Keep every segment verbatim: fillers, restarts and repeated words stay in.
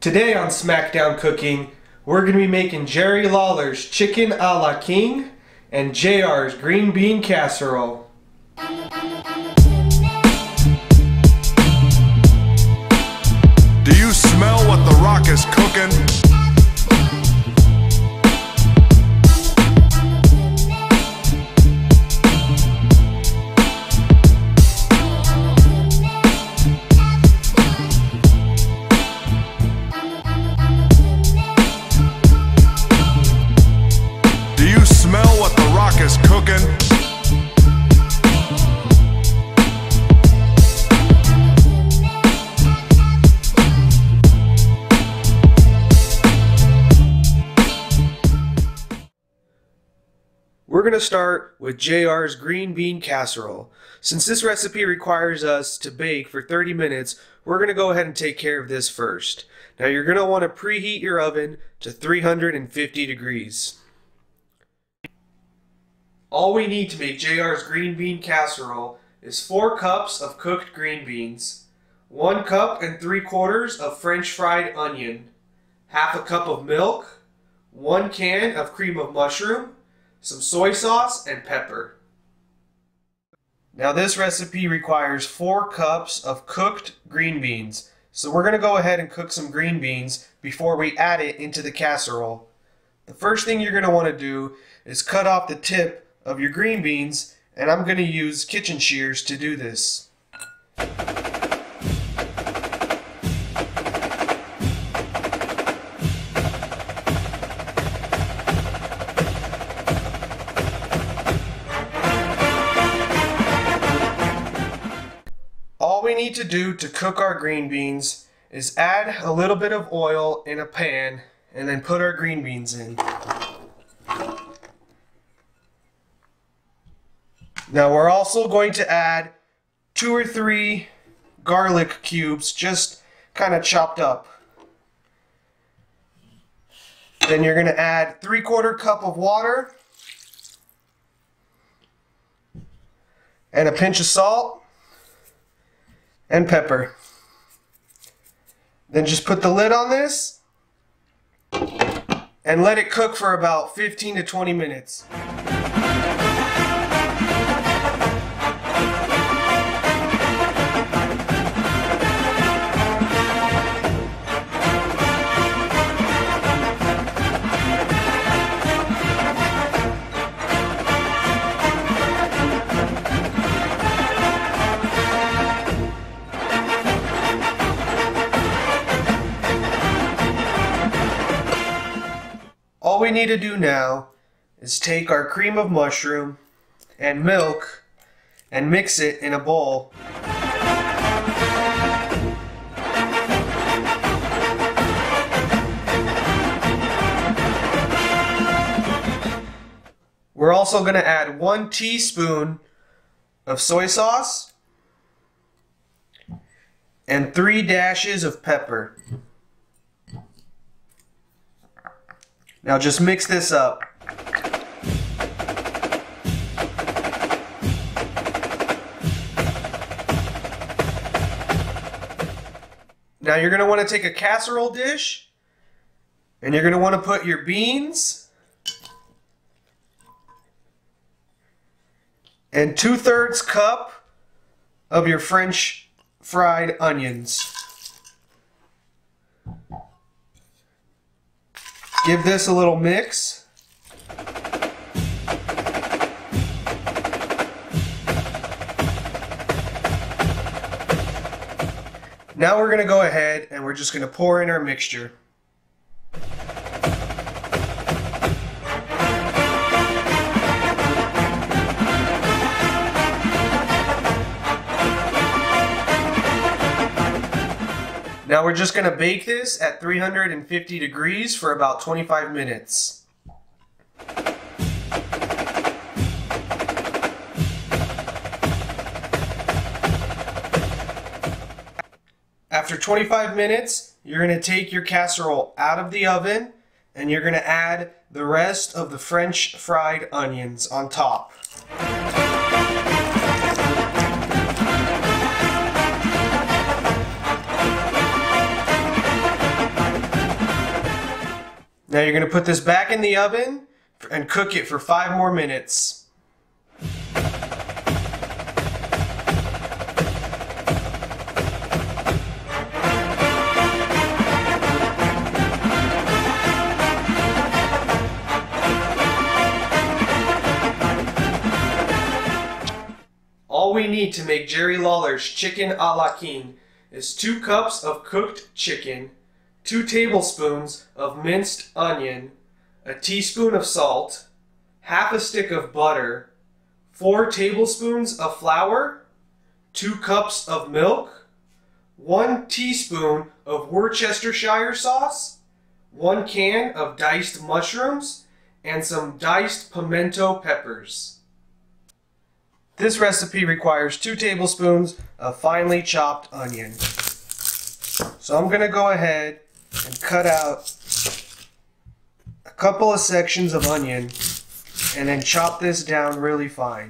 Today on SmackDown Cooking, we're going to be making Jerry Lawler's Chicken a la King and J R's Green Bean Casserole. Do you smell what The Rock is cooking? Do you smell what The Rock is cooking? We're going to start with J R's Green Bean Casserole. Since this recipe requires us to bake for thirty minutes, we're going to go ahead and take care of this first. Now you're going to want to preheat your oven to three hundred fifty degrees. All we need to make J R's Green Bean Casserole is four cups of cooked green beans, one cup and three quarters of French fried onion, half a cup of milk, one can of cream of mushroom, some soy sauce, and pepper. Now this recipe requires four cups of cooked green beans. So we're going to go ahead and cook some green beans before we add it into the casserole. The first thing you're going to want to do is cut off the tip of your green beans, and I'm going to use kitchen shears to do this. All we need to do to cook our green beans is add a little bit of oil in a pan and then put our green beans in. Now we're also going to add two or three garlic cubes, just kind of chopped up. Then you're going to add three quarter cup of water and a pinch of salt and pepper. Then just put the lid on this and let it cook for about fifteen to twenty minutes. All we need to do now is take our cream of mushroom and milk and mix it in a bowl. We're also going to add one teaspoon of soy sauce and three dashes of pepper. Now just mix this up. Now you're going to want to take a casserole dish and you're going to want to put your beans and two-thirds cup of your French fried onions. Give this a little mix. Now we're going to go ahead and we're just going to pour in our mixture. Now we're just going to bake this at three hundred fifty degrees for about twenty-five minutes. After twenty-five minutes, you're going to take your casserole out of the oven and you're going to add the rest of the French fried onions on top. Now you're going to put this back in the oven and cook it for five more minutes. All we need to make Jerry Lawler's Chicken a la King is two cups of cooked chicken, two tablespoons of minced onion, a teaspoon of salt, half a stick of butter, four tablespoons of flour, two cups of milk, one teaspoon of Worcestershire sauce, one can of diced mushrooms, and some diced pimento peppers. This recipe requires two tablespoons of finely chopped onion. So I'm going to go ahead and cut out a couple of sections of onion and then chop this down really fine.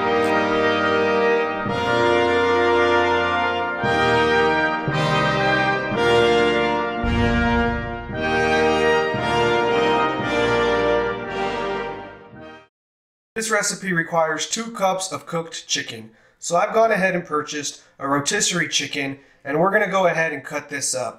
This recipe requires two cups of cooked chicken. So I've gone ahead and purchased a rotisserie chicken, and we're going to go ahead and cut this up.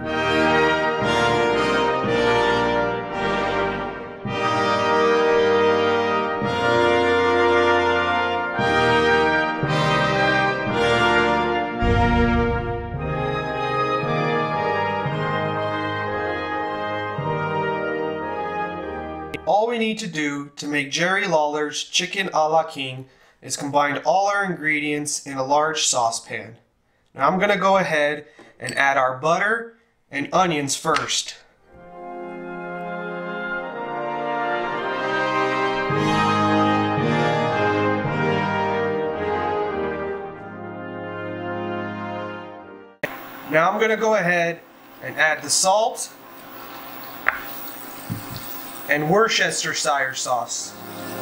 All we need to do to make Jerry Lawler's Chicken a la King is combine all our ingredients in a large saucepan. Now I'm going to go ahead and add our butter and onions first. Now I'm going to go ahead and add the salt and Worcestershire sauce.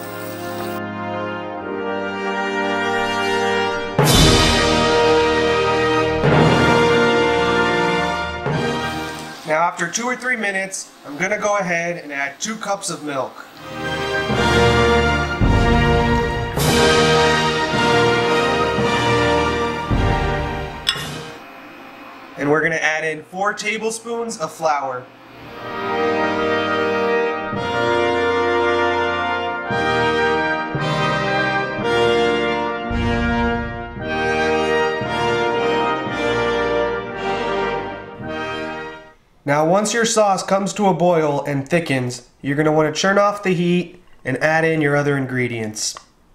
Now after two or three minutes, I'm going to go ahead and add two cups of milk. And we're going to add in four tablespoons of flour. Now once your sauce comes to a boil and thickens, you're going to want to turn off the heat and add in your other ingredients.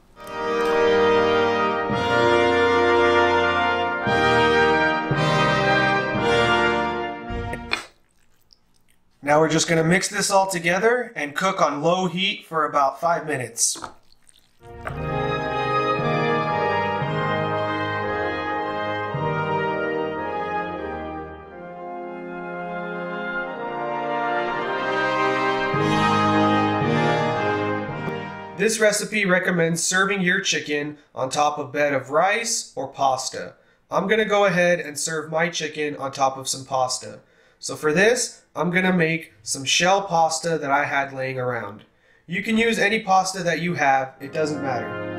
Now we're just going to mix this all together and cook on low heat for about five minutes. This recipe recommends serving your chicken on top of a bed of rice or pasta. I'm going to go ahead and serve my chicken on top of some pasta. So for this, I'm going to make some shell pasta that I had laying around. You can use any pasta that you have, it doesn't matter.